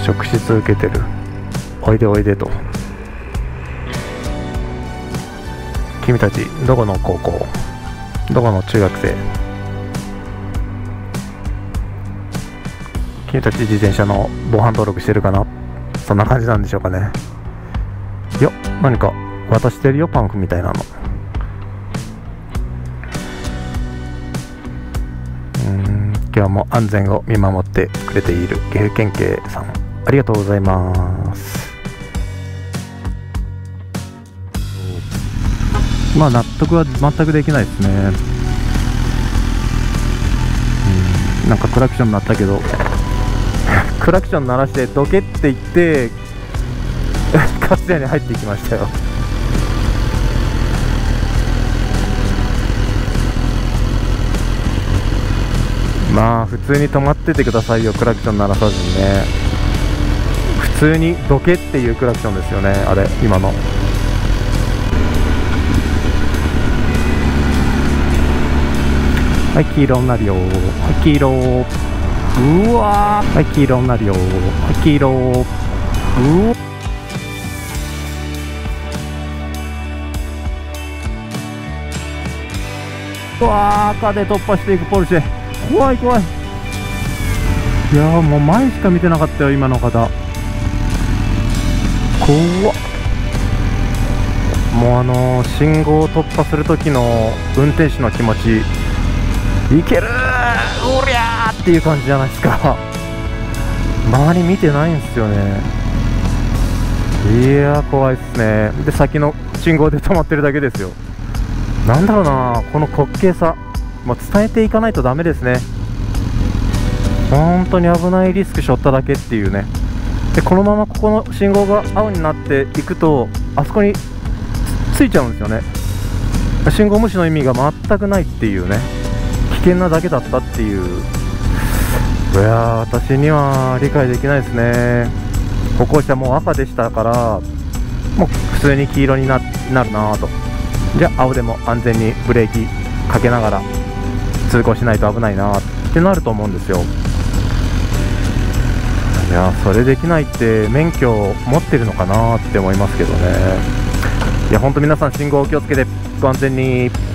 職質受けてる。おいでおいでと。君たちどこの高校、どこの中学生？君たち自転車の防犯登録してるかな？そんな感じなんでしょうかね。よっ、何か渡してるよ、パンフみたいなの。今日も安全を見守ってくれている岐阜県警さん、ありがとうございます。まあ納得は全くできないですね。なんかクラクション鳴ったけどクラクション鳴らしてどけって言ってカツヤに入っていきましたよ。まあ普通に止まっててくださいよ、クラクション鳴らさずにね。普通にどけっていうクラクションですよね、あれ今の。はい、黄色になるよ。はい、黄色。うわー。はい、黄色になるよ。はい、黄色。うわー、赤で突破していくポルシェ。怖い怖い。いやー、もう前しか見てなかったよ、今の方。怖っ。もう信号を突破する時の運転手の気持ち、いけるー、おりゃーっていう感じじゃないですか。周り見てないんですよね。いやー、怖いっすね。で、先の信号で止まってるだけですよ。なんだろうな、この滑稽さ、もう伝えていかないとダメですね。本当に危ないリスク背負っただけっていうね。で、このままここの信号が青になっていくと、あそこについちゃうんですよね。信号無視の意味が全くないっていうね。危険なだけだったっていう。いやー、私には理解できないですね。歩行者もう赤でしたから、もう普通に黄色になるなぁと。じゃあ青でも安全にブレーキかけながら通行しないと危ないなってなると思うんですよ。いや、それできないって免許を持ってるのかなって思いますけどね。いや、ほんと皆さん信号を気をつけてご安全に。